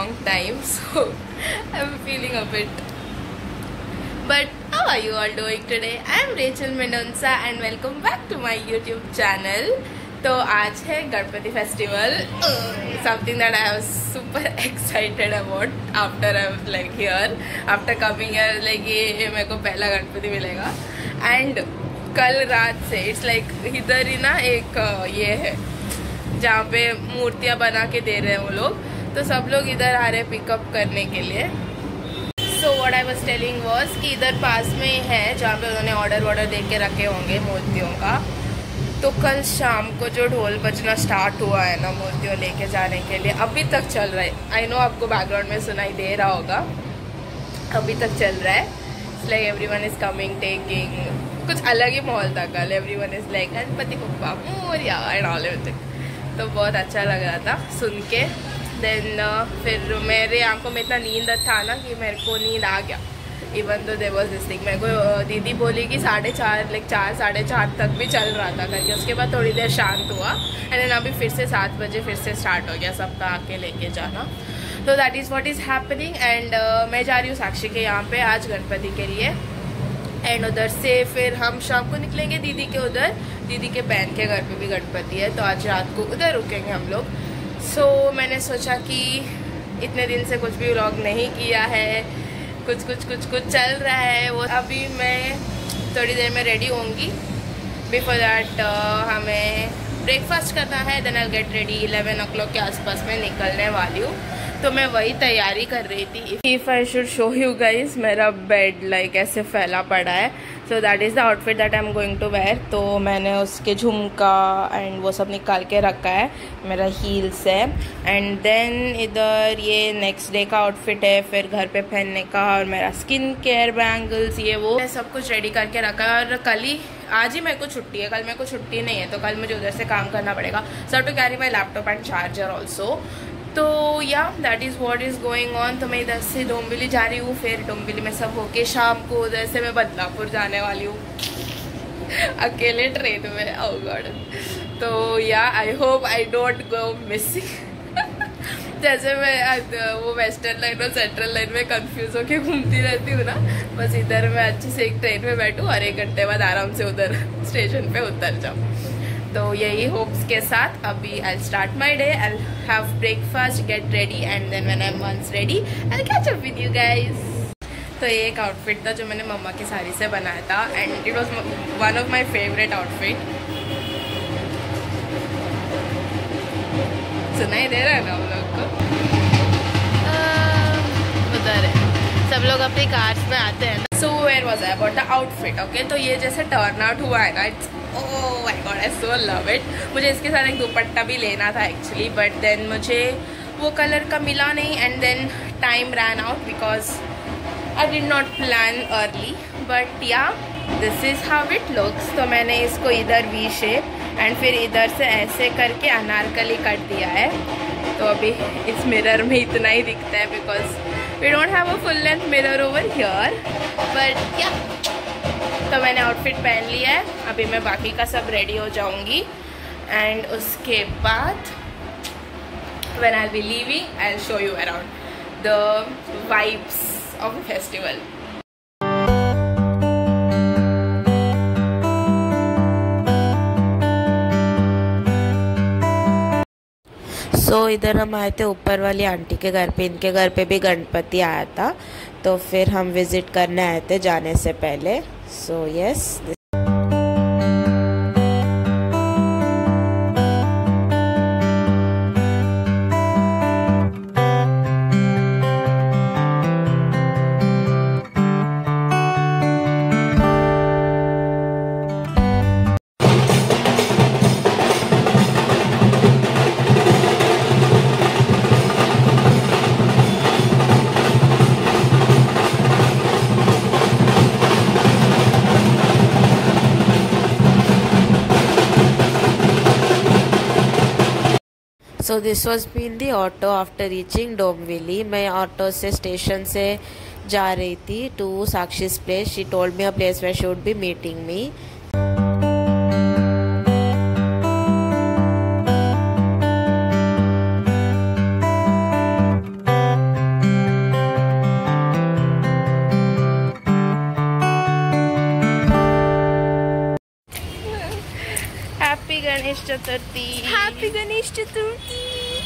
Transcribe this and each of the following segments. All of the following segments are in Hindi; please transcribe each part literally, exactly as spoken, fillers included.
long time, so I'm feeling a bit. But how are you all doing today? I am Rachel Mendonca and welcome back to my YouTube channel. तो आज है Ganpati festival, something that I was super excited about after I was like here, after coming here, like ये मेरे को पहला गणपति मिलेगा. And कल रात से इट्स लाइक like, इधर ही ना एक ये है जहाँ पे मूर्तियाँ बना के दे रहे हैं वो लोग, तो सब लोग इधर आ रहे हैं पिकअप करने के लिए. So what I was telling was कि इधर पास में ही है जहाँ पे उन्होंने ऑर्डर वॉर्डर दे के रखे होंगे मूर्तियों का. तो कल शाम को जो ढोल बजना स्टार्ट हुआ है ना मूर्तियों लेके जाने के लिए, अभी तक चल रहा है. आई नो आपको बैकग्राउंड में सुनाई दे रहा होगा, अभी तक चल रहा है. It's like everyone is coming taking, कुछ अलग ही माहौल था कल. Everyone is like Ganpati Bappa Morya and all everything. तो बहुत अच्छा लग रहा था सुन के. देन uh, फिर मेरे आंखों में इतना नींद था ना कि मेरे को नींद आ गया. इवन तो देयर वाज दिस थिंग, मेरे को uh, दीदी बोली कि साढ़े चार लाइक चार साढ़े चार तक भी चल रहा था करके. उसके बाद थोड़ी देर शांत हुआ एंड देन अभी फिर से सात बजे फिर से स्टार्ट हो गया सबका आके लेके जाना. तो that is what is happening. And मैं जा रही हूँ साक्षी के यहाँ पे आज गणपति के लिए. एंड उधर से फिर हम शाम को निकलेंगे दीदी के उधर. दीदी के बहन के घर पे भी गणपति है, तो आज रात को उधर रुकेंगे हम लोग. सो so, मैंने सोचा कि इतने दिन से कुछ भी व्लॉग नहीं किया है, कुछ कुछ कुछ कुछ चल रहा है वो. अभी मैं थोड़ी देर में रेडी होंगी. बिफोर दैट हमें ब्रेकफास्ट करना है. Then I get ready. Eleven o'clock के आसपास में निकलने वाली हूँ, तो मैं वही तैयारी कर रही थी. If I should show you guys, मेरा बेड लाइक ऐसे फैला पड़ा है. So that is the outfit that I am going to wear. तो मैंने उसके झुमका एंड वो सब निकाल के रखा है. मेरा हील्स है. एंड देन इधर ये नेक्स्ट डे का आउटफिट है, फिर घर पे पहनने का, और मेरा स्किन केयर, बैंगल्स, ये वो सब कुछ रेडी करके रखा है. और कल ही आज ही मेरे को छुट्टी है, कल मेरे को छुट्टी नहीं है, तो कल मुझे उधर से काम करना पड़ेगा. So to carry my laptop and charger also. तो yeah that is what is going on. तो मैं इधर से डोंबिवली जा रही हूँ, फिर डोंबिवली में सब होके शाम को उधर से मैं बदलापुर जाने वाली हूँ अकेले ट्रेन में. Oh god. तो yeah I hope I don't go missing. जैसे मैं वो वेस्टर्न लाइन और सेंट्रल लाइन में कंफ्यूज होके घूमती रहती हूँ ना, बस इधर मैं अच्छे से एक ट्रेन में बैठूँ और एक घंटे बाद आराम से उधर स्टेशन पे उतर जाऊँ. तो यही होप्स के साथ अभी I start my day. I have breakfast, get ready, and then when I am once ready I catch up with you guys. तो ये एक आउटफिट था जो मैंने मम्मा की साड़ी से बनाया था, and it was one of my favourite outfit. सुनाई दे रहा है ना हम लोग को? उधर है, सब लोग अपनी कार्स में आते हैं. So where was I about the outfit. Okay, तो ये जैसे टर्न आउट हुआ है ना, it's oh my god, I so love it. मुझे इसके साथ एक दुपट्टा भी लेना था एक्चुअली, बट देन मुझे वो कलर का मिला नहीं. And then time ran out because I did not plan early. But yeah this is how it looks. तो मैंने इसको इधर वी शेप एंड फिर इधर से ऐसे करके अनारकली कट दिया है. तो अभी इस मिरर में इतना ही दिखता है because we don't have a full length mirror over here. But yeah तो मैंने आउटफिट पहन लिया है. अभी मैं बाकी का सब रेडी हो जाऊंगी. एंड उसके बाद when I will be leaving I will show you around the vibes of the festival. So so, इधर हम आए थे ऊपर वाली आंटी के घर पे. इनके घर पे भी गणपति आया था, तो फिर हम विज़िट करने आए थे जाने से पहले. So yes, so this was been the auto after reaching Dombivli. मैं ऑटो से स्टेशन से जा रही थी to Sakshi's place. She told me a place where she would be meeting me. Chaturthi. Happy Ganesh Chaturthi.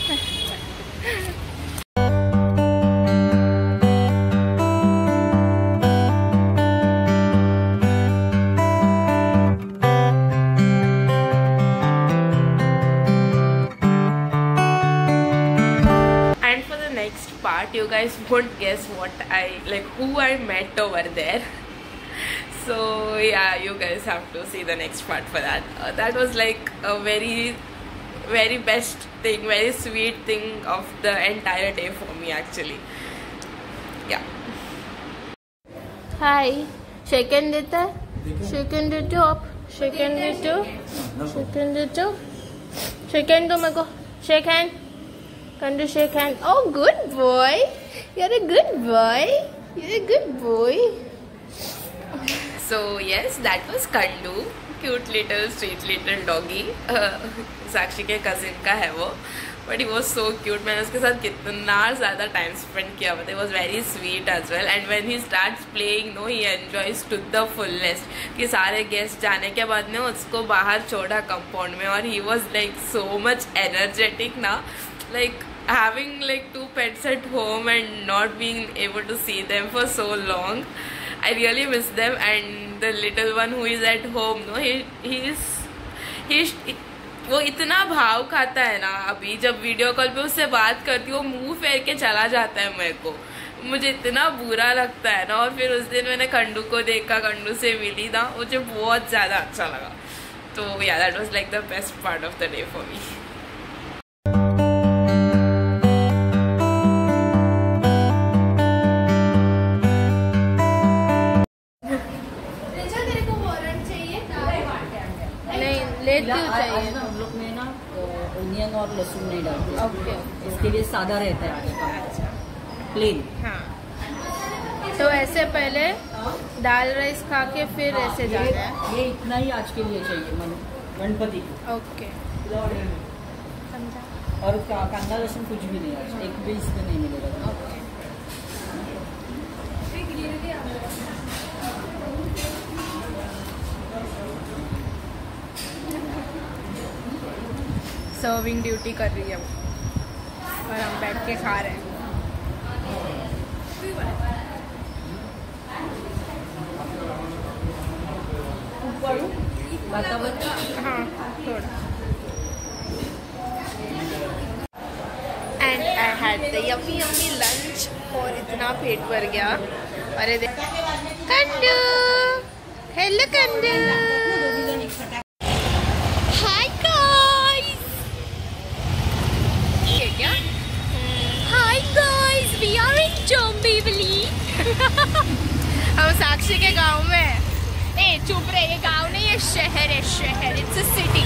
Part you guys won't guess what I like who I met over there. So yeah, you guys have to see the next part for that. Uh, that was like a very very best thing, very sweet thing of the entire day for me actually. Yeah. Hi. Shake hand देता है? Shake hand देते हो आप? Shake hand देते हो? Shake hand देते हो? Shake hand दो मेरे को. Shake hand. Can you shake hand? Oh, good boy. You're a good boy. You're a good boy. So yes, that was Kandu. Cute little sweet little doggy. Uh, साक्षी के cousin का है वो. But he was so cute. मैंने उसके साथ कितना ज़्यादा time spend किया हुआ था. It was very sweet as well. And when he starts playing, no, he enjoys to the fullest. कि सारे guests जाने के बाद ने उसको बाहर छोड़ा compound में और he was like so much energetic ना. Like having like two pets at home and not being able to see them for so long, I really miss them. And the little one who is at home, no, he he is he वो इतना भाव खाता है ना. अभी जब वीडियो कॉल पे उससे बात करती हूँ, मुंह फेर के चला जाता है मेरे को. मुझे इतना बुरा लगता है ना. और फिर उस दिन मैंने कंडू को देखा, कंडू से मिली ना, मुझे बहुत ज़्यादा अच्छा लगा. तो yeah, that was like the best part of the day for me. चाहिए ना हम लोग में ना ओनियन और लहसुन नहीं डालते. ओके. इसके लिए सादा रहता है आगे का. अच्छा. प्लेन. हाँ. तो ऐसे पहले दाल राइस खा के फिर ऐसे जाना है. ये इतना ही आज के लिए चाहिए गणपति. ओके. और कांदा लहसुन कुछ भी नहीं आज. एक भी इसमें नहीं मिलेगा. ओके. सर्विंग ड्यूटी कर रही है वो और हम बैठ के खा रहे हैं. हाँ थोड़ा. And I had the yummy yummy lunch और इतना पेट भर गया. अरे देख कंडू. हेलो कंडू. हम साक्षी के गांव में. ए चुप रहे. ये गांव नहीं, ये शहर है. शहर. It's a city.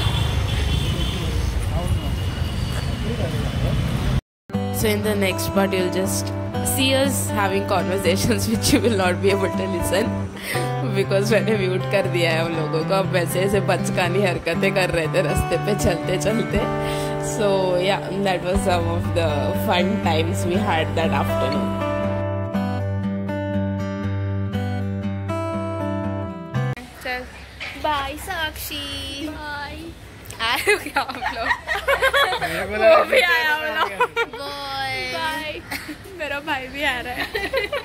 So in the next part you'll just see us having conversations which you will not be able to listen because मैंने म्यूट कर दिया है उन लोगों को. अब वैसे ऐसे बचकानी हरकतें कर रहे थे रास्ते पे चलते चलते. So yeah, that was some of the fun times we had that afternoon. Bye Sakshi. Bye. आए क्या आप लोग? वो भी आया हम लोग. Bye bye. मेरा भाई भी आ रहा है.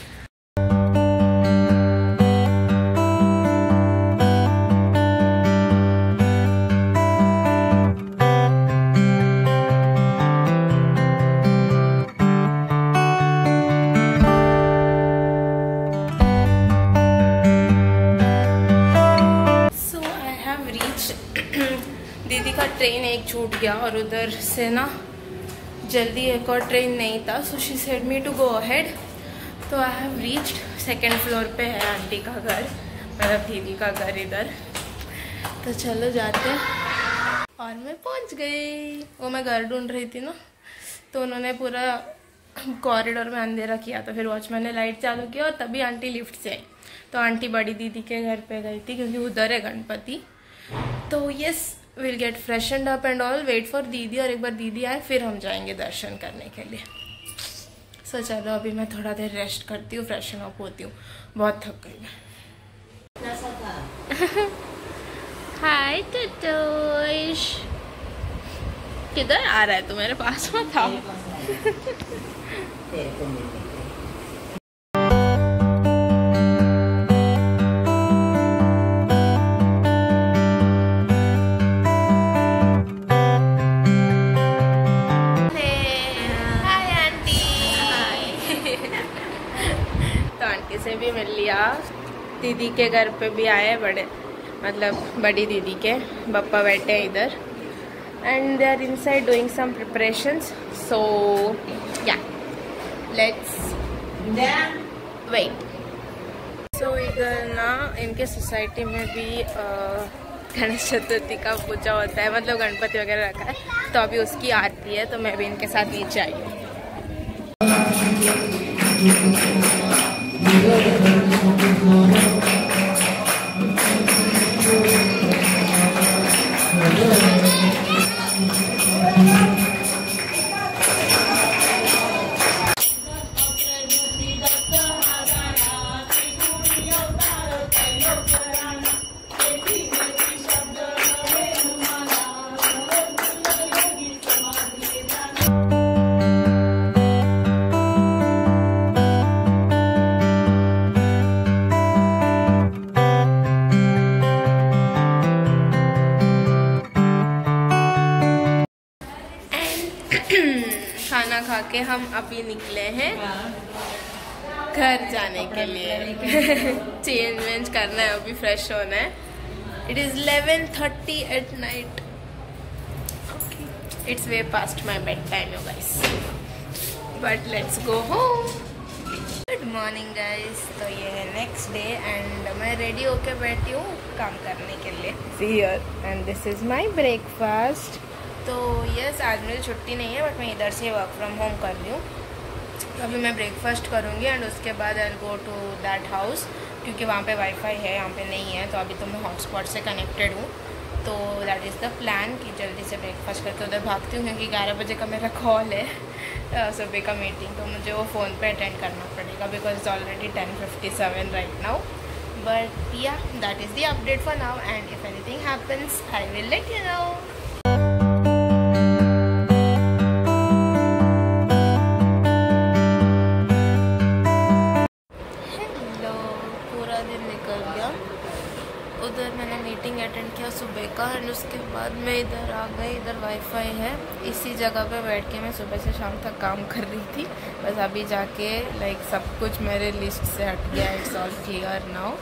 दीदी का ट्रेन एक छूट गया और उधर से ना जल्दी एक और ट्रेन नहीं था. So she said me to go ahead. तो I have reached. Second floor पे है आंटी का घर, मतलब दीदी का घर इधर. तो चलो जाते हैं. और मैं पहुंच गई. वो मैं घर ढूंढ रही थी ना, तो उन्होंने पूरा कॉरिडोर में अंधेरा किया. तो फिर वॉचमैन ने लाइट चालू किया और तभी आंटी लिफ्ट से आई. तो आंटी बड़ी दीदी के घर पे गई थी क्योंकि उधर है गणपति. तो yes, will get freshened up and all. Wait for दीदी. और एक बार दीदी आए फिर हम जाएंगे दर्शन करने के लिए. सो so, चलो अभी मैं थोड़ा देर रेस्ट करती हूँ, फ्रेशन अप होती हूँ. बहुत थक गई मैं. हाय टटोश, किधर आ रहा है तू? मेरे पास मत आओ। तो आंटी से भी मिल लिया, दीदी के घर पे भी आए, बड़े मतलब बड़ी दीदी के पापा बैठे हैं इधर and they are inside doing some preparations, so yeah let's wait. सो इधर ना इनके सोसाइटी में भी गणेश चतुर्थी का पूजा होता है, मतलब गणपति वगैरह रखा है, तो अभी उसकी आरती है, तो मैं भी इनके साथ नीचे आई हूँ। खाना खा के हम अभी निकले हैं घर जाने के लिए। चेंज वेंज करना है, अभी फ्रेश होना है। It is eleven thirty at night. It's way past my bed time you guys, but let's go home. Good morning guys, तो ये है नेक्स्ट डे एंड मैं रेडी होके बैठी हूँ काम करने के लिए। See here and this is my breakfast. तो यस, आज मेरी छुट्टी नहीं है, बट मैं इधर से वर्क फ्रॉम होम कर रही हूँ। तो अभी मैं ब्रेकफास्ट करूँगी एंड उसके बाद I will go to that house, क्योंकि वहाँ पे वाईफाई है, यहाँ पे नहीं है। तो अभी तो मैं हॉटस्पॉट से कनेक्टेड हूँ, तो दैट इज़ द प्लान कि जल्दी से ब्रेकफास्ट करके उधर भागती हूँ, क्योंकि ग्यारह बजे का मेरा कॉल है सुबह का मीटिंग, तो मुझे वो फ़ोन पे अटेंड करना पड़ेगा because it's already ten fifty seven right now. But yeah that is the update for now and if anything happens I will let you know. उधर मैंने मीटिंग अटेंड किया सुबह का एंड उसके बाद मैं इधर आ गई। इधर वाईफाई है, इसी जगह पे बैठ के मैं सुबह से शाम तक काम कर रही थी। बस अभी जाके लाइक सब कुछ मेरे लिस्ट से हट गया, it's all clear now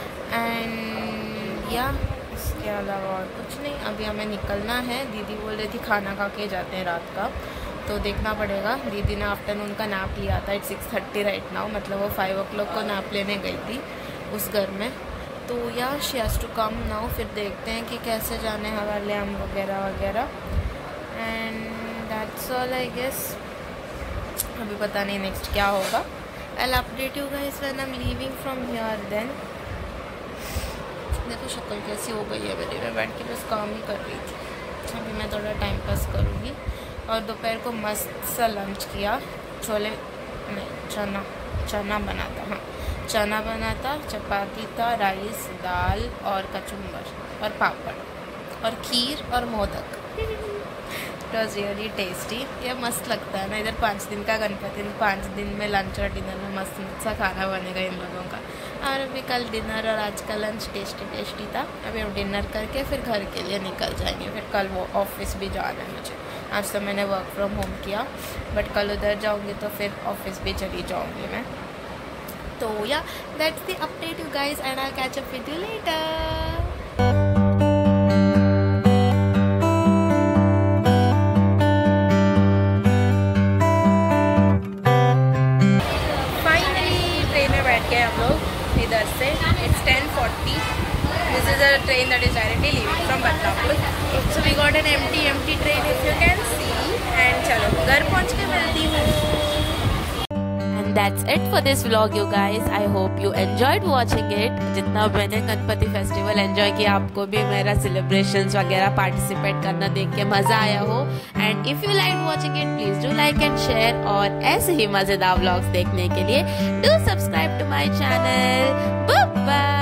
and yeah इसके अलावा और कुछ नहीं। अभी हमें निकलना है। दीदी बोल रही थी खाना खा के जाते हैं रात का, तो देखना पड़ेगा। दीदी ने आफ्टरनून का नैप लिया था, it's six thirty right now, मतलब वो फाइव ओ क्लॉक को नैप लेने गई थी उस घर में। तो yeah she has to come now, फिर देखते हैं कि कैसे जाने वाले हम वगैरह वगैरह and that's all I guess. अभी पता नहीं नेक्स्ट क्या होगा। I will update you guys when I am leaving from here then. देखो शक्ल कैसी हो गई है मेरी, मैं बैठ के बस काम ही कर रही थी। अभी मैं थोड़ा टाइम पास करूँगी। और दोपहर को मस्त सा लंच किया, छोले नहीं चना चना बना था, हाँ चना बना था, चपाती था, राइस, दाल और कचुम्बर और पापड़ और खीर और modak. It was really tasty. ये मस्त लगता है ना, इधर पाँच दिन का गणपति, पाँच दिन में लंच और डिनर में मस्त सा खाना बनेगा इन लोगों का। और अभी कल डिनर और आज का लंच टेस्टी टेस्टी था। अभी हम डिनर करके फिर घर के लिए निकल जाएंगे। फिर कल वो ऑफिस भी जाना है मुझे। आज तो मैंने वर्क फ्रॉम होम किया, बट कल उधर जाऊँगी तो फिर ऑफिस भी चली जाऊँगी मैं। तो yeah that's the update you guys and I catch up with you later. हम लोग इधर से it's ten forty. This is a train that is directly leaving from Badlapur. So we got an empty empty train if you can see and चलो घर पहुंच के मिलती हूँ। That's it for this vlog you guys. I hope you enjoyed watching it. जितना मैंने गणपति फेस्टिवल एंजॉय किया, आपको भी मेरा सेलिब्रेशंस वगैरह पार्टिसिपेट करना देख के मज़ा आया हो। And if you like watching it please do like and share, और ऐसे ही मज़ेदार व्लॉग्स देखने के लिए do subscribe to my channel. Bye bye.